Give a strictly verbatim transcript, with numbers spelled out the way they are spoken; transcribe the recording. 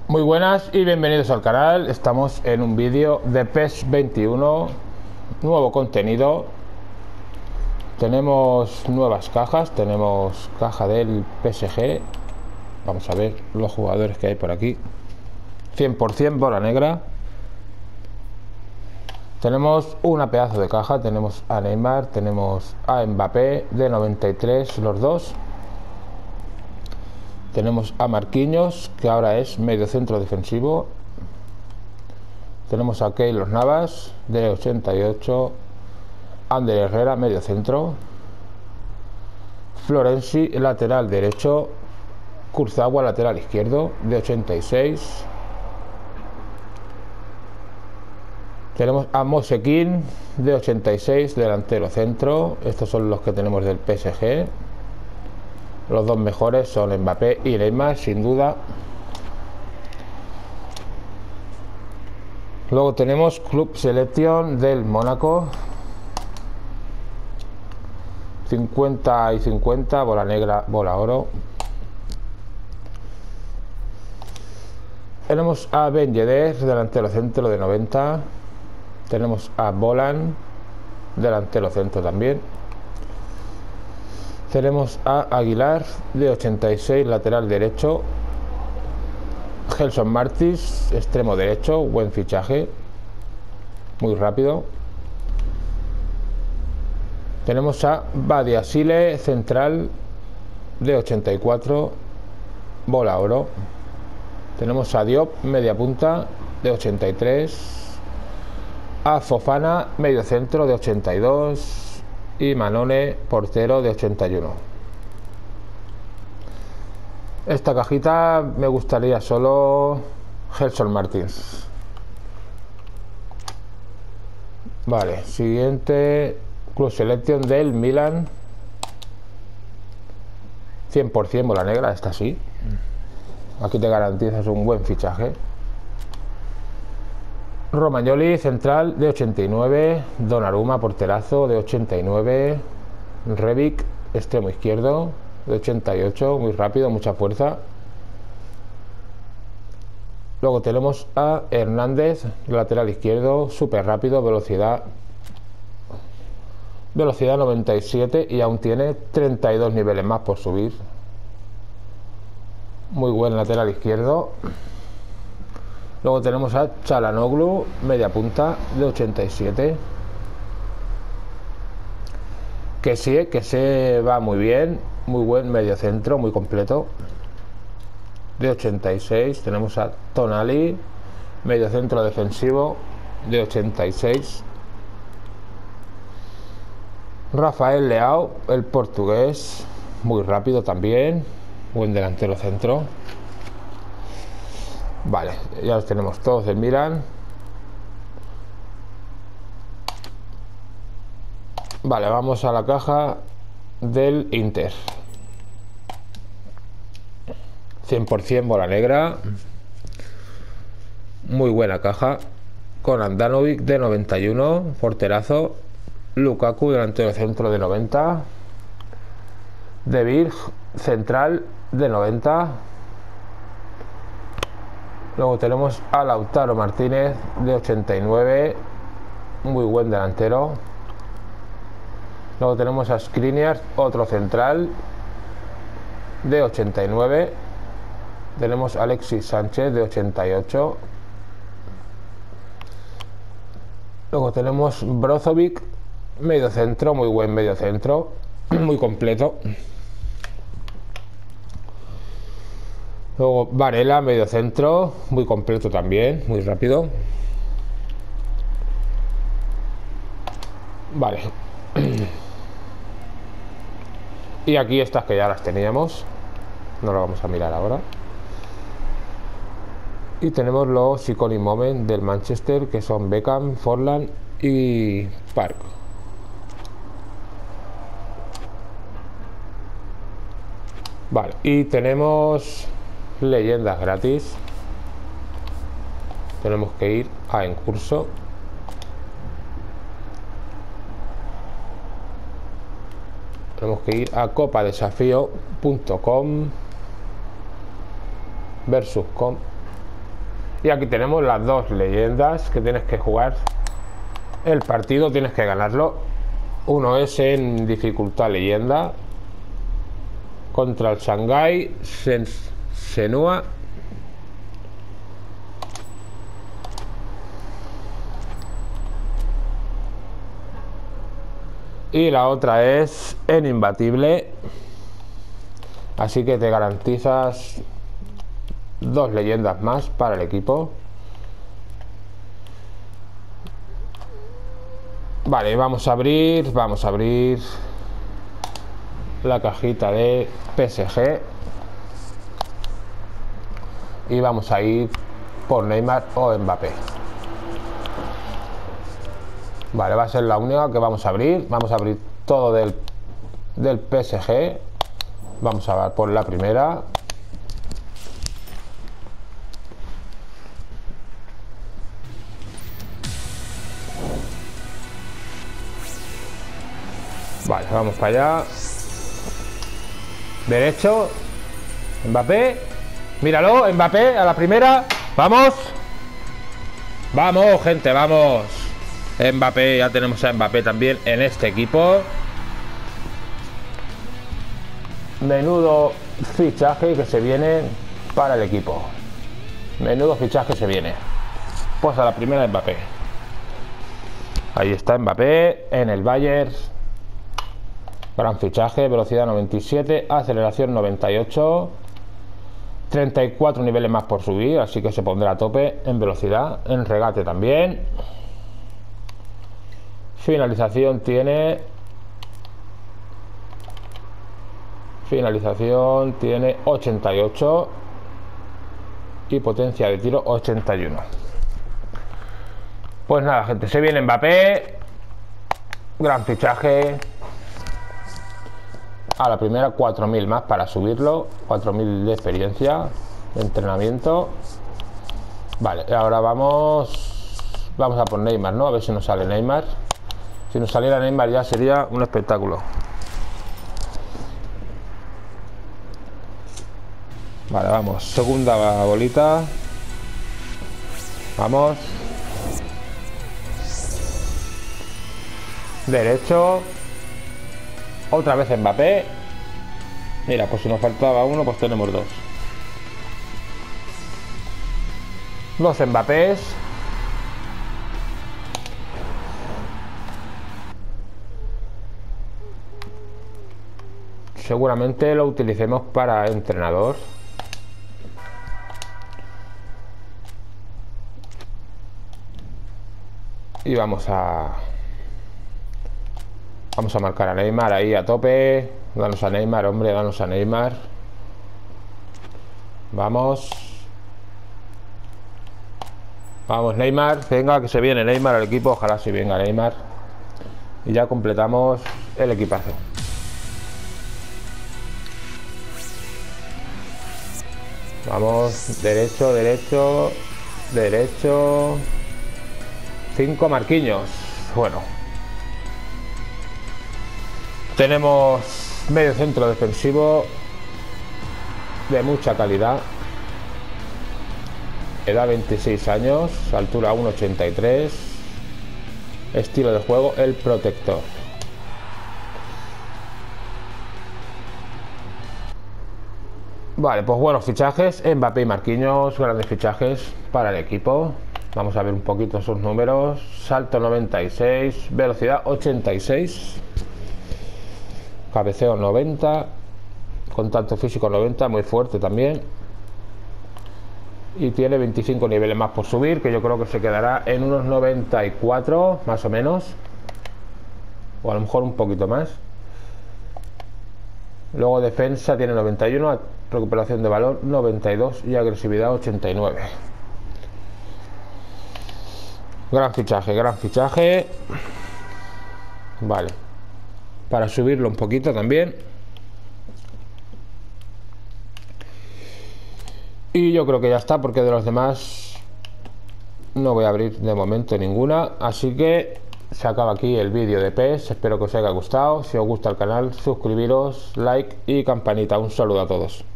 Muy buenas y bienvenidos al canal. Estamos en un vídeo de PES veintiuno, nuevo contenido. Tenemos nuevas cajas, tenemos caja del P S G. Vamos a ver los jugadores que hay por aquí. cien por cien bola negra. Tenemos una pedazo de caja, tenemos a Neymar, tenemos a Mbappé de noventa y tres los dos. Tenemos a Marquinhos, que ahora es medio centro defensivo. Tenemos a Keylor Navas de ochenta y ocho. Ander Herrera, medio centro. Florenzi, lateral derecho. Kurzawa, lateral izquierdo, de ochenta y seis. Tenemos a Mosekin de ochenta y seis, delantero centro. Estos son los que tenemos del P S G. Los dos mejores son Mbappé y Neymar, sin duda. Luego tenemos Club Selection del Mónaco. cincuenta y cincuenta, bola negra, bola oro. Tenemos a Ben Yedder, delantero centro de noventa. Tenemos a Bolan, delantero centro también. Tenemos a Aguilar de ochenta y seis, lateral derecho. Gelson Martins, extremo derecho, buen fichaje, muy rápido. Tenemos a Badiashile, central de ochenta y cuatro, bola oro. Tenemos a Diop, media punta de ochenta y tres. A Fofana, medio centro de ochenta y dos. Y Manone, portero de ochenta y uno. Esta cajita me gustaría solo Gelson Martins. Vale, siguiente Club Selection del Milan. cien por cien bola negra, esta sí. Aquí te garantizas un buen fichaje. Romagnoli, central de ochenta y nueve. Donnarumma, porterazo de ochenta y nueve. Rebic, extremo izquierdo de ochenta y ocho, muy rápido, mucha fuerza. Luego tenemos a Hernández, lateral izquierdo, súper rápido, velocidad velocidad noventa y siete y aún tiene treinta y dos niveles más por subir. Muy buen lateral izquierdo. Luego tenemos a Çalhanoğlu, media punta de ochenta y siete. Que sí, que se va muy bien, muy buen medio centro, muy completo, de ochenta y seis. Tenemos a Tonali, medio centro defensivo, de ochenta y seis. Rafael Leao, el portugués, muy rápido también, buen delantero centro. Vale, ya los tenemos todos del Milan. Vale, vamos a la caja del Inter. cien por cien bola negra. Muy buena caja. Con Andanovic de noventa y uno, porterazo. Lukaku, delantero centro de noventa. De Virg, central de noventa. Luego tenemos a Lautaro Martínez de ochenta y nueve, muy buen delantero. Luego tenemos a Skriniar, otro central de ochenta y nueve. Tenemos a Alexis Sánchez de ochenta y ocho. Luego tenemos Brozovic, medio centro, muy buen medio centro, muy completo. Luego Varela, medio centro, muy completo también, muy rápido. Vale. Y aquí estas que ya las teníamos, no lo vamos a mirar ahora. Y tenemos los Iconic Moment del Manchester, que son Beckham, Forlan y Park. Vale, y tenemos leyendas gratis. Tenemos que ir a en curso. Tenemos que ir a copa desafío punto com versus com Y aquí tenemos las dos leyendas que tienes que jugar. El partido tienes que ganarlo. Uno es en dificultad leyenda contra el Shanghai Shenhua. Y la otra es en imbatible. Así que te garantizas dos leyendas más para el equipo. Vale, vamos a abrir, vamos a abrir la cajita de P S G y vamos a ir por Neymar o Mbappé. Vale, va a ser la única que vamos a abrir. Vamos a abrir todo del, del P S G. Vamos a ver por la primera. Vale, vamos para allá. Derecho. Mbappé. Míralo, Mbappé a la primera. Vamos. Vamos, gente, vamos. Mbappé, ya tenemos a Mbappé también en este equipo. Menudo fichaje que se viene para el equipo. Menudo fichaje se viene. Pues a la primera Mbappé. Ahí está Mbappé en el Bayern. Gran fichaje, velocidad noventa y siete, aceleración noventa y ocho, treinta y cuatro niveles más por subir, así que se pondrá a tope en velocidad, en regate también. Finalización tiene... Finalización tiene ochenta y ocho y potencia de tiro ochenta y uno. Pues nada, gente, se viene Mbappé. Gran fichaje. A la primera cuatro mil más para subirlo, cuatro mil de experiencia de entrenamiento. Vale, ahora vamos vamos a por Neymar, ¿no? A ver si nos sale Neymar. Si nos saliera Neymar ya sería un espectáculo. Vale, vamos, segunda bolita. Vamos. Derecho. Otra vez Mbappé. Mira, pues si nos faltaba uno, pues tenemos dos. Dos Mbappés. Seguramente lo utilicemos para entrenador. Y vamos a... Vamos a marcar a Neymar ahí a tope. Danos a Neymar, hombre, danos a Neymar. Vamos. Vamos, Neymar. Venga, que se viene Neymar al equipo. Ojalá si venga Neymar. Y ya completamos el equipazo. Vamos, derecho, derecho, derecho. Cinco Marquinhos. Bueno. Tenemos medio centro defensivo de mucha calidad. Edad veintiséis años, altura uno ochenta y tres. Estilo de juego, el protector. Vale, pues buenos fichajes. Mbappé y Marquinhos, grandes fichajes para el equipo. Vamos a ver un poquito sus números. Salto noventa y seis, velocidad ochenta y seis. Cabeceo noventa, contacto físico noventa, muy fuerte también. Y tiene veinticinco niveles más por subir, que yo creo que se quedará en unos noventa y cuatro, más o menos. O a lo mejor un poquito más. Luego defensa tiene noventa y uno, recuperación de balón noventa y dos y agresividad ochenta y nueve. Gran fichaje, gran fichaje. Vale. Para subirlo un poquito también. Y yo creo que ya está, porque de los demás no voy a abrir de momento ninguna. Así que se acaba aquí el vídeo de P E S. Espero que os haya gustado. Si os gusta el canal, suscribiros, like y campanita. Un saludo a todos.